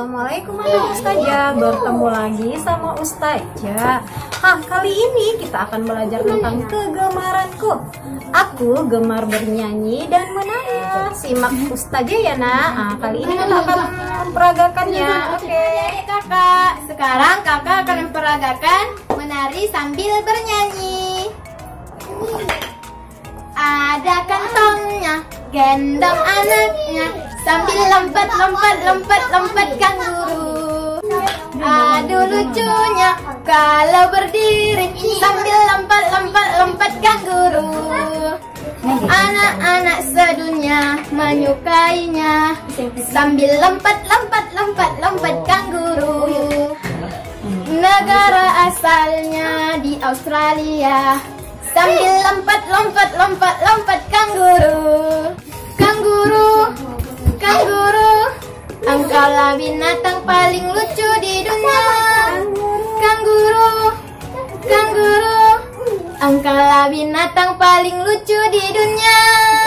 Assalamualaikum Ustazah, bertemu lagi sama Ustazah. Kali ini kita akan belajar tentang kegemaranku. Aku gemar bernyanyi dan menari. Simak Ustazah ya nak. Kali ini kita akan memperagakannya. Oke. Kakak, sekarang kakak akan memperagakan menari sambil bernyanyi. Ada kantongnya, gendong anaknya, sambil lompat kanguru. Aduh lucunya kalau berdiri sambil lompat kanguru. Anak-anak sedunia menyukainya sambil lompat kanguru. Negara asalnya di Australia, sambil lompat kanguru. Kanguru, engkaulah binatang paling lucu di dunia. Kanguru, engkaulah binatang paling lucu di dunia.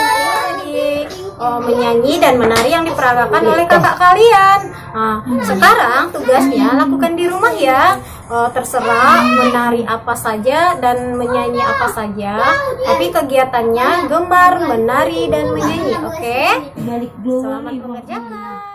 Menyanyi dan menari yang diperagakan oleh kakak kalian. Sekarang tugasnya lakukan di rumah ya. Terserah menari apa saja dan menyanyi apa saja, tapi kegiatannya gemar menari dan menyanyi. Oke? Selamat mengerjakan.